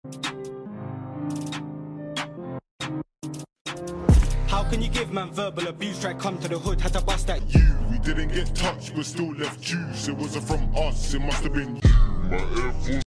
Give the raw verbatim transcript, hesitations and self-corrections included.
How can you give man verbal abuse? Try come to the hood, had to bust that. You, we didn't get touched, but still left juice. It wasn't from us, it must have been you. My Air Force